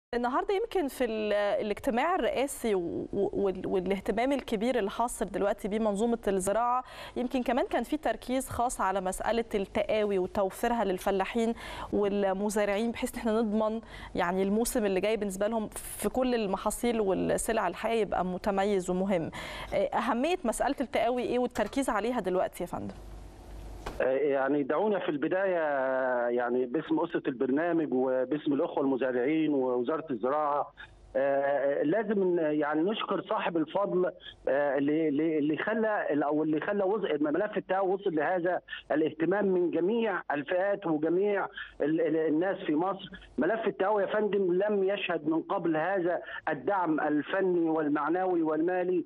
النهارده يمكن في الاجتماع الرئاسي والاهتمام الكبير اللي حاصل دلوقتي بمنظومه الزراعه، يمكن كمان كان في تركيز خاص على مساله التقاوي وتوفيرها للفلاحين والمزارعين، بحيث ان احنا نضمن يعني الموسم اللي جاي بالنسبه لهم في كل المحاصيل والسلع الحقيقيه يبقى متميز ومهم. اهميه مساله التقاوي ايه والتركيز عليها دلوقتي يا فندم؟ يعني دعونا في البداية يعني باسم أسرة البرنامج وباسم الأخوة المزارعين ووزارة الزراعة لازم يعني نشكر صاحب الفضل اللي خلى ملف التقاوي وصل لهذا الاهتمام من جميع الفئات وجميع الناس في مصر. ملف التقاوي يا فندم لم يشهد من قبل هذا الدعم الفني والمعنوي والمالي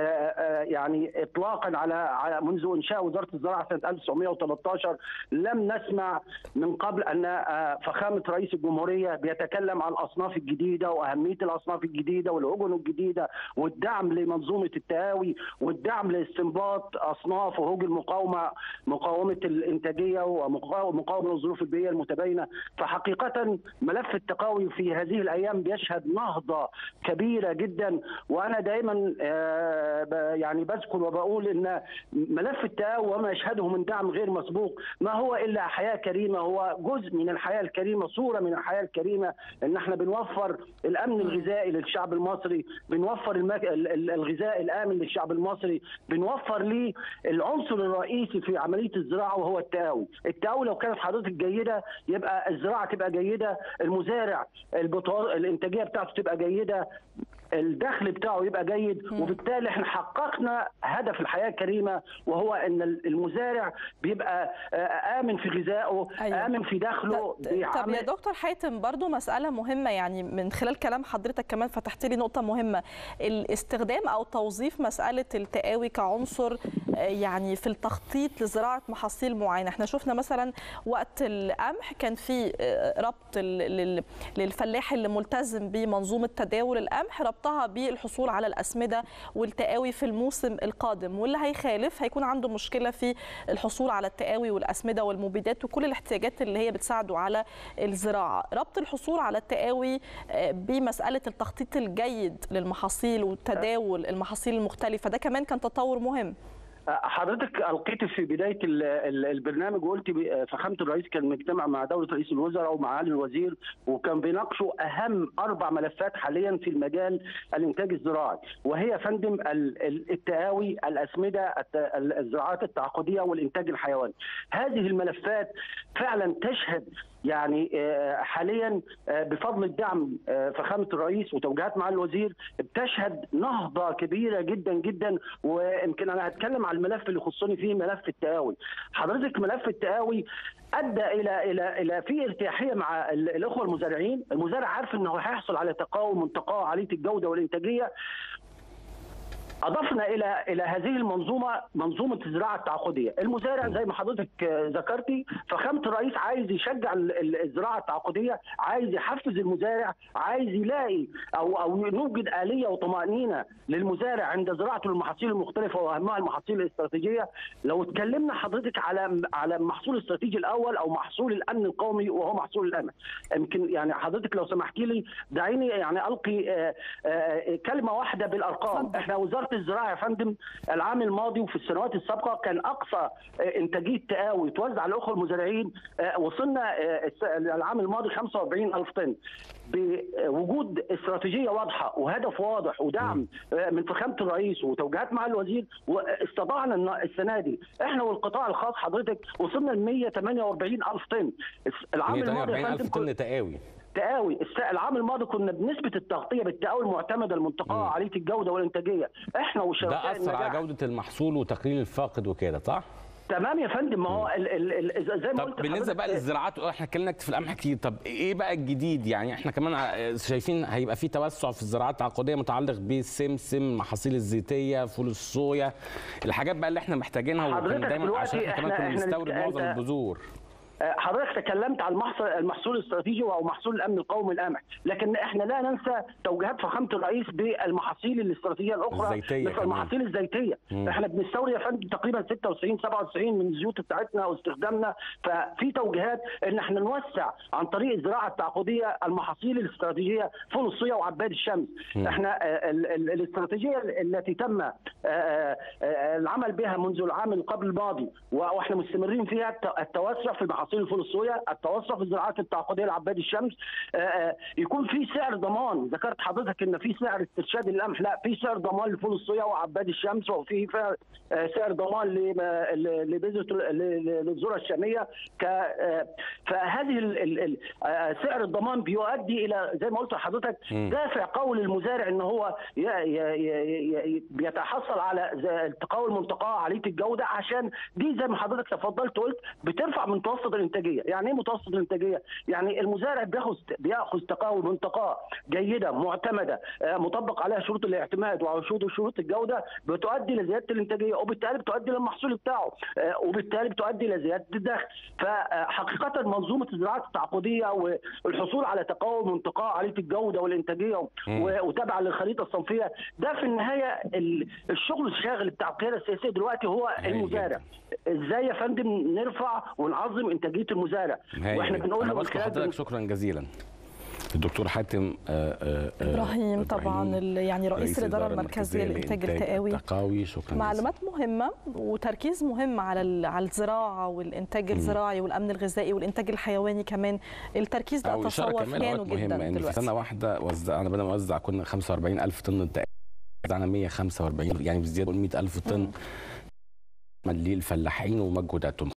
يعني اطلاقا على منذ انشاء وزاره الزراعه سنه 1913 لم نسمع من قبل ان فخامه رئيس الجمهوريه بيتكلم عن الاصناف الجديده واهميه الاصناف الجديده والهجن الجديده والدعم لمنظومه التقاوي والدعم لاستنباط اصناف وهجن مقاومه الانتاجيه ومقاومه للظروف البيئيه المتباينه. فحقيقه ملف التقاوي في هذه الايام بيشهد نهضه كبيره جدا، وانا دائما يعني بذكر وبقول ان ملف التقاوي وما يشهده من دعم غير مسبوق ما هو الا حياه كريمه، هو جزء من الحياه الكريمه، صوره من الحياه الكريمه، ان احنا بنوفر الامن الغذائي للشعب المصري، بنوفر الغذاء الامن للشعب المصري، بنوفر ليه العنصر الرئيسي في عمليه الزراعه وهو التقاوي. التقاوي لو كانت حضرتك جيده يبقى الزراعه تبقى جيده، المزارع الانتاجيه بتاعته تبقى جيده، الدخل بتاعه يبقى جيد، وبالتالي احنا حققنا هدف الحياه الكريمه وهو ان المزارع بيبقى امن في غذائه. أيوة. امن في دخله. طب يا دكتور حاتم، برضو مساله مهمه، يعني من خلال كلام حضرتك كمان فتحت لي نقطه مهمه، الاستخدام او توظيف مساله التقاوي كعنصر يعني في التخطيط لزراعه محاصيل معينه. احنا شفنا مثلا وقت القمح كان في ربط للفلاح اللي ملتزم بمنظومه تداول القمح، ربطها بالحصول على الأسمدة والتقاوي في الموسم القادم، واللي هيخالف هيكون عنده مشكلة في الحصول على التقاوي والأسمدة والمبيدات وكل الاحتياجات اللي هي بتساعده على الزراعة. ربط الحصول على التقاوي بمسألة التخطيط الجيد للمحاصيل وتداول المحاصيل المختلفة، ده كمان كان تطور مهم. حضرتك القيت في بدايه البرنامج وقلت فخامه الرئيس كان مجتمع مع دوله رئيس الوزراء ومع معالي الوزير، وكان بيناقشوا اهم 4 ملفات حاليا في المجال الانتاج الزراعي، وهي يا فندم التقاوي، الاسمده، الزراعات التعاقديه والانتاج الحيواني. هذه الملفات فعلا تشهد يعني حاليا بفضل الدعم فخامه الرئيس وتوجيهات معالي الوزير بتشهد نهضه كبيره جدا جدا. ويمكن انا هتكلم على الملف اللي يخصني فيه ملف التقاوي. حضرتك ملف التقاوي ادى الى في ارتياحيه مع الاخوه المزارعين، المزارع عارف انه هيحصل على تقاوي منتقاه عاليه الجوده والانتاجيه. اضفنا الى هذه المنظومه منظومه الزراعه التعاقديه. المزارع زي ما حضرتك ذكرتي فخامه الرئيس عايز يشجع الزراعه التعاقديه، عايز يحفز المزارع، عايز يلاقي او نوجد اليه وطمانينه للمزارع عند زراعته للمحاصيل المختلفه واهمها المحاصيل الاستراتيجيه. لو اتكلمنا حضرتك على المحصول الاستراتيجي الاول او محصول الامن القومي وهو محصول القمح، يمكن يعني حضرتك لو سمحتي لي دعيني يعني القي كلمه واحده بالارقام. احنا وزاره الزراعه يا فندم العام الماضي وفي السنوات السابقه كان اقصى انتاجيه تقاوي توزع على الاخوه المزارعين وصلنا العام الماضي 45,000 طن. بوجود استراتيجيه واضحه وهدف واضح ودعم من فخامه الرئيس وتوجيهات معالي الوزير، واستطعنا السنه دي احنا والقطاع الخاص حضرتك وصلنا ل 148,000 طن. العام الماضي 148,000 طن تقاوي. العام الماضي كنا بنسبه التغطيه بالتقاوي المعتمده المنتقاه عاليه الجوده والانتاجيه احنا وشركاء ده اثر على جوده المحصول وتقليل الفاقد وكده، صح؟ تمام يا فندم. ما هو زي ما قلت. بالنسبه بقى للزراعات احنا اتكلمنا في القمح كتير، طب ايه بقى الجديد؟ يعني احنا كمان شايفين هيبقى في توسع في الزراعات التعاقديه متعلق بالسمسم، محاصيل الزيتيه، فول الصويا، الحاجات بقى اللي احنا محتاجينها، وكان دايما عشان احنا كمان كنا بنستورد معظم البذور. حضرتك تكلمت عن المحصول الاستراتيجي او محصول الامن القومي القمح، لكن احنا لا ننسى توجيهات فخامه الرئيس بالمحاصيل الاستراتيجيه الاخرى مثل المحاصيل الزيتيه. احنا بنستورد يا فندم تقريبا 96 97 من الزيوت بتاعتنا واستخدامنا، ففي توجيهات ان احنا نوسع عن طريق الزراعه التعاقديه المحاصيل الاستراتيجيه فول الصويا وعباد الشمس. احنا الاستراتيجيه التي تم العمل بها منذ العام قبل الماضي واحنا مستمرين فيها التوسع في محاصيل الفول الصويا، التوسع في الزراعات التعاقديه لعباد الشمس، يكون في سعر ضمان. ذكرت حضرتك ان في سعر استرشاد للقمح، لا في سعر ضمان لفول الصويا وعباد الشمس، وفي سعر ضمان للذره الشاميه. فهذه سعر الضمان بيؤدي الى زي ما قلت لحضرتك دافع قوي للمزارع ان هو بيتحصل على التقاوى المنتقاه عاليه الجوده، عشان دي زي ما حضرتك تفضلت قلت بترفع من متوسط الانتاجيه. يعني ايه متوسط الانتاجيه؟ يعني المزارع بياخذ تقاوى منتقاه جيده معتمده مطبق عليها شروط الاعتماد وشروط الجوده، بتؤدي لزياده الانتاجيه، وبالتالي بتؤدي للمحصول بتاعه، وبالتالي بتؤدي لزياده الدخل. فحقيقه منظومه الزراعه التعاقديه والحصول على تقاوى منتقاه عاليه الجوده والانتاجيه وتابعه للخريطه الصنفيه، ده في النهايه الشغل الشاغل بتاع القياده السياسيه دلوقتي هو المزارع. ازاي يا فندم نرفع ونعظم انتاجيه المزارع؟ واحنا بنقول له بشكر حضرتك شكرا جزيلا. الدكتور حاتم ابراهيم طبعا يعني رئيس الاداره المركزيه للانتاج التقاوي. شكرا. معلومات مهمه وتركيز مهم على الزراعه والانتاج الزراعي والامن الغذائي والانتاج الحيواني كمان. التركيز ده اتصور كانه جدا ان في سنه واحده انا بدنا نوزع كنا 45000 طن وزعنا 145 يعني بزياده 100000 طن للفلاحين ومجهوداتهم.